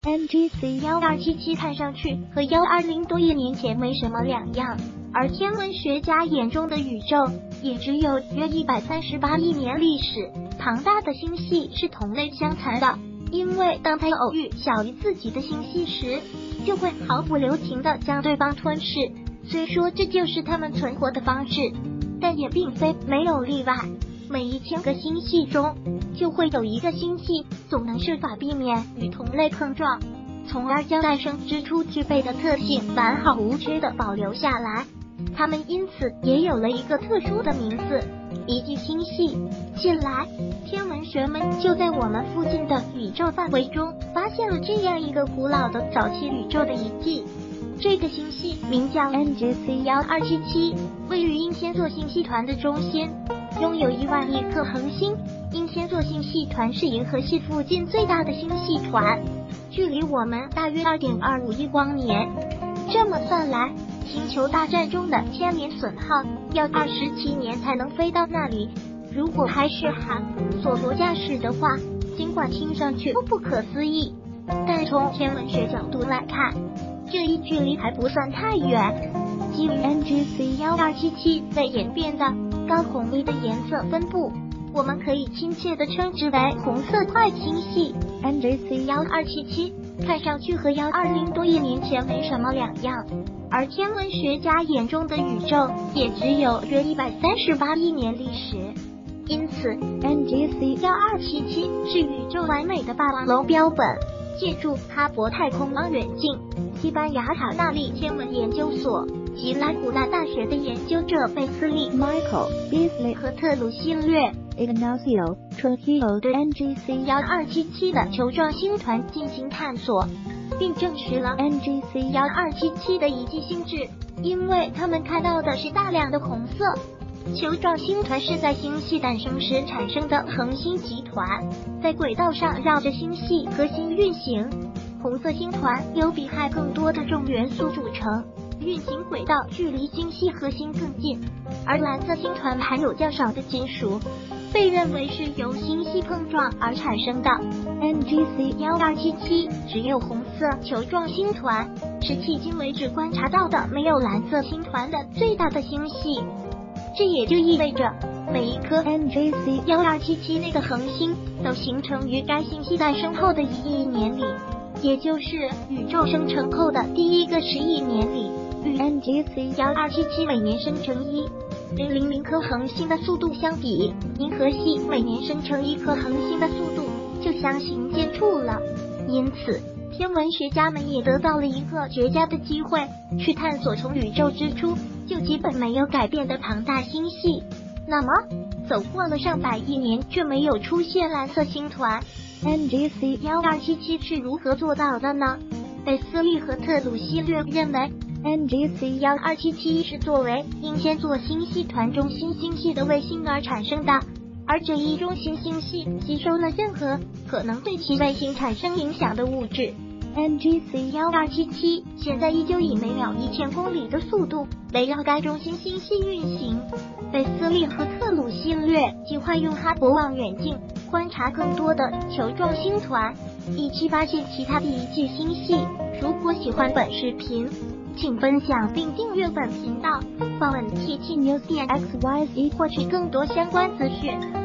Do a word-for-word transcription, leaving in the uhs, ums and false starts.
N G C 一二七七 看上去和一二零多亿年前没什么两样，而天文学家眼中的宇宙也只有约一百三十八亿年历史。庞大的星系是同类相残的，因为当它偶遇小于自己的星系时，就会毫不留情地将对方吞噬。虽说这就是它们存活的方式，但也并非没有例外。每一千个星系中，就会有一个星系总能设法避免与同类碰撞，从而将诞生之初具备的特性完好无缺地保留下来。它们因此也有了一个特殊的名字——遗迹星系。近来，天文学们就在我们附近的宇宙范围中发现了这样一个古老的早期宇宙的遗迹。这个星系名叫 N G C 一二七七，位于英仙座星系团的中心，拥有一万亿颗恒星。英仙座星系团是银河系附近最大的星系团，距离我们大约 二点二五亿光年。这么算来，星球大战中的千年隼号要二十七年才能飞到那里。如果还是韩索罗驾驶的话，尽管听上去不可思议，但从天文学角度来看，这一距离还不算太远。基于 N G C 一二七七被演变的高红移的颜色分布，我们可以亲切地称之为红色块星系。 N G C 一二七七 看上去和一二零多亿年前没什么两样，而天文学家眼中的宇宙也只有约一百三十八亿年历史。因此 N G C 一二七七 是宇宙完美的霸王龙标本。借助哈勃太空望远镜、西班牙卡纳利天文研究所及拉古纳大学的研究者贝斯利 Michael Beasley 和特鲁西略 Ignacio Trujillo 对 N G C 一二七七 的球状星团进行探索，并证实了 N G C 一二七七 的遗迹性质，因为他们看到的是大量的红色。球状星团是在星系诞生时产生的恒星集团，在轨道上绕着星系核心运行。红色星团由比氦更多的重元素组成，运行轨道距离星系核心更近，而蓝色星团含有较少的金属，被认为是由星系碰撞而产生的。 N G C 一二七七 只有红色球状星团，是迄今为止观察到的没有蓝色星团的最大的星系。这也就意味着，每一颗 N G C 一二七七 内的恒星都形成于该星系诞生后的一亿年里，也就是宇宙生成后的第一个十亿年里。与 N G C 一二七七 每年生成一千零零颗恒星的速度相比，银河系每年生成一颗恒星的速度就相形见绌了。因此，天文学家们也得到了一个绝佳的机会，去探索从宇宙之初就基本没有改变的庞大星系。那么，走过了上百亿年却没有出现蓝色星团， N G C 一二七七 是如何做到的呢？贝斯利和特鲁西略认为， N G C 一二七七 是作为英仙座星系团中心星系的卫星而产生的，而这一中心星系吸收了任何可能对其卫星产生影响的物质。N G C 一二七七 现在依旧以每秒一千公里的速度围绕该中心星系运行。贝斯利和特鲁西略计划用哈勃望远镜观察更多的球状星团，以期发现其他的遗迹星系。如果喜欢本视频，请分享并订阅本频道，访问 T T News 点 X Y Z 获取更多相关资讯。